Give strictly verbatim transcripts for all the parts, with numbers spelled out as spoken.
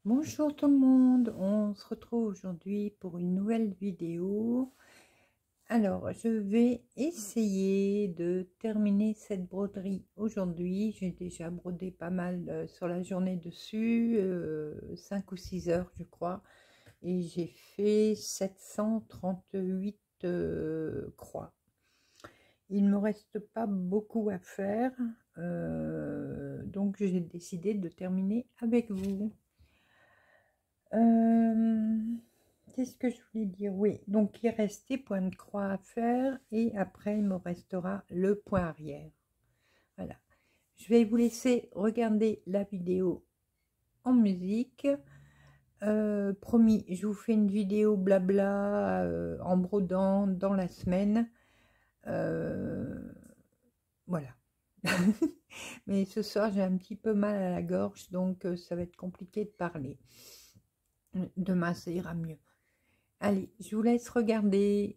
Bonjour tout le monde, on se retrouve aujourd'hui pour une nouvelle vidéo. Alors, je vais essayer de terminer cette broderie aujourd'hui. J'ai déjà brodé pas mal euh, sur la journée dessus, euh, cinq ou six heures je crois. Et j'ai fait sept cent trente-huit euh, croix. Il ne me reste pas beaucoup à faire, euh, donc j'ai décidé de terminer avec vous. Euh, Qu'est-ce que je voulais dire? Oui, donc il restait point de croix à faire et après il me restera le point arrière. Voilà. Je vais vous laisser regarder la vidéo en musique. Euh, promis, je vous fais une vidéo blabla euh, en brodant dans la semaine. Euh, voilà. Mais ce soir j'ai un petit peu mal à la gorge, donc euh, ça va être compliqué de parler. Demain ça ira mieux. Allez, je vous laisse regarder.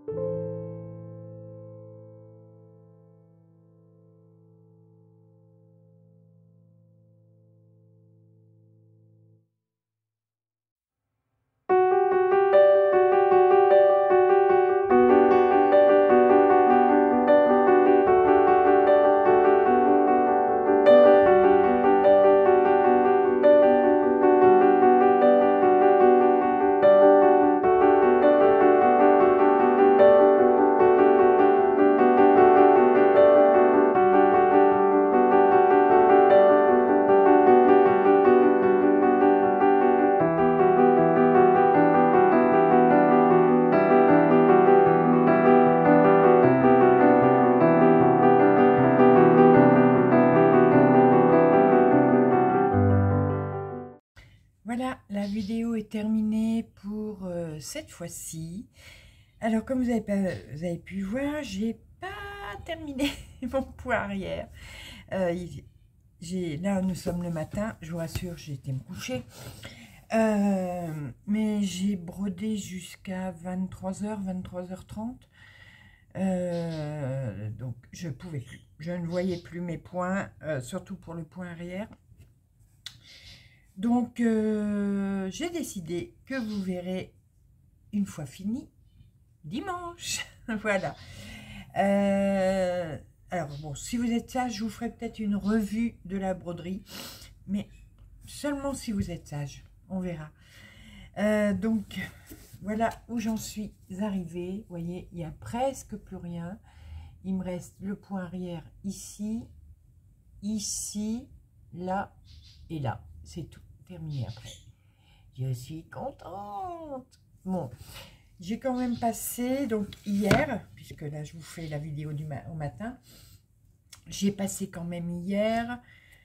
Voilà, la vidéo est terminée pour euh, cette fois-ci. Alors, comme vous avez, pas, vous avez pu voir, j'ai pas terminé mon point arrière. Euh, j'ai, là, nous sommes le matin, je vous rassure, j'ai été me coucher. Euh, mais j'ai brodé jusqu'à vingt-trois heures, vingt-trois heures trente. Euh, donc, je ne pouvais plus. Je ne voyais plus mes points, euh, surtout pour le point arrière. Donc, euh, j'ai décidé que vous verrez une fois fini, dimanche. Voilà. Euh, alors, bon, si vous êtes sage, je vous ferai peut-être une revue de la broderie. Mais seulement si vous êtes sage. On verra. Euh, donc, voilà où j'en suis arrivée. Vous voyez, il n'y a presque plus rien. Il me reste le point arrière ici, ici, là et là. C'est tout. Terminé après. Je suis contente. Bon, j'ai quand même passé, donc hier, puisque là je vous fais la vidéo du ma au matin, j'ai passé quand même hier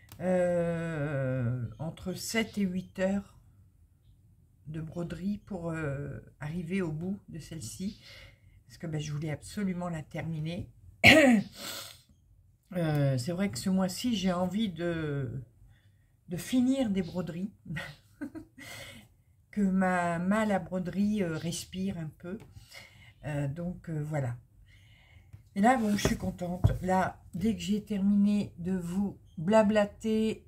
euh, entre sept et huit heures de broderie pour euh, arriver au bout de celle-ci, parce que ben, je voulais absolument la terminer. euh, c'est vrai que ce mois-ci, j'ai envie de... de finir des broderies, que ma malle à broderie euh, respire un peu. Euh, donc euh, voilà. Et là, bon, je suis contente. Là, dès que j'ai terminé de vous blablater,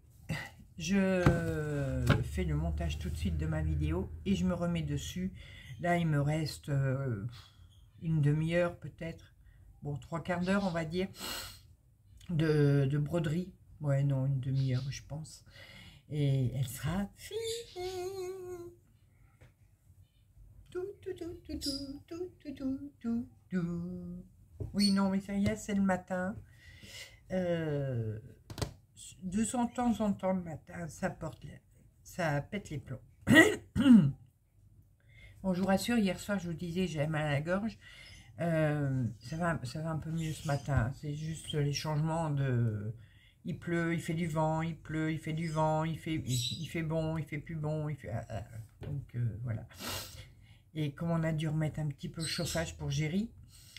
je fais le montage tout de suite de ma vidéo et je me remets dessus. Là, il me reste euh, une demi-heure peut-être, bon, trois quarts d'heure, on va dire, de, de broderie. Ouais, non, une demi-heure, je pense. Et elle sera finie. Tout, tout, tout, tout, tout, tout, tout, tout, tout, tout. Oui, non, mais sérieux, c'est le matin. Euh, de son temps en temps, le matin, ça porte, ça pète les plombs. Bon, je vous rassure, hier soir, je vous disais, j'avais mal à la gorge. Euh, ça va, ça va un peu mieux ce matin. C'est juste les changements de... Il pleut, il fait du vent, il pleut, il fait du vent, il fait, il, il fait bon, il fait plus bon, il fait... Donc, euh, voilà. Et comme on a dû remettre un petit peu le chauffage pour Géry,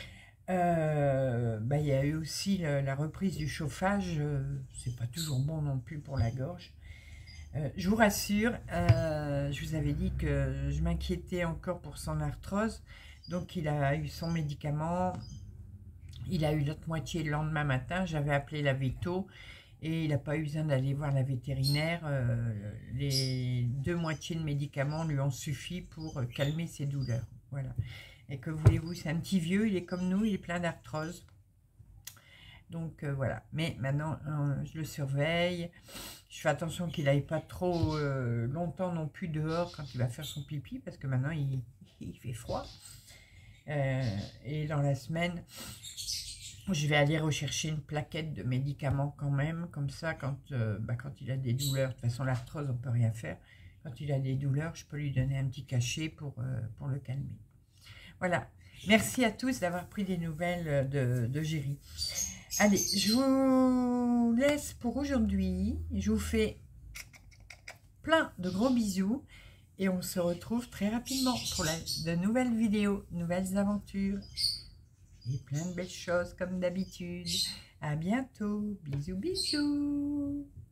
euh, bah, il y a eu aussi le, la reprise du chauffage. Euh, c'est pas toujours bon non plus pour la gorge. Euh, je vous rassure, euh, je vous avais dit que je m'inquiétais encore pour son arthrose. Donc, il a eu son médicament. Il a eu l'autre moitié le lendemain matin. J'avais appelé la véto et il n'a pas eu besoin d'aller voir la vétérinaire. Euh, les deux moitiés de médicaments lui ont suffi pour calmer ses douleurs. Voilà. Et que voulez-vous, c'est un petit vieux, il est comme nous, il est plein d'arthrose. Donc euh, voilà. Mais maintenant, euh, je le surveille. Je fais attention qu'il n'aille pas trop euh, longtemps non plus dehors quand il va faire son pipi, parce que maintenant, il, il fait froid. Euh, et dans la semaine, je vais aller rechercher une plaquette de médicaments quand même, comme ça, quand, euh, bah, quand il a des douleurs. De toute façon, l'arthrose, on ne peut rien faire. Quand il a des douleurs, je peux lui donner un petit cachet pour, euh, pour le calmer. Voilà. Merci à tous d'avoir pris des nouvelles de, de Géry. Allez, je vous laisse pour aujourd'hui. Je vous fais plein de gros bisous. Et on se retrouve très rapidement pour la, de nouvelles vidéos, nouvelles aventures. Et plein de belles choses comme d'habitude. À bientôt. Bisous, bisous.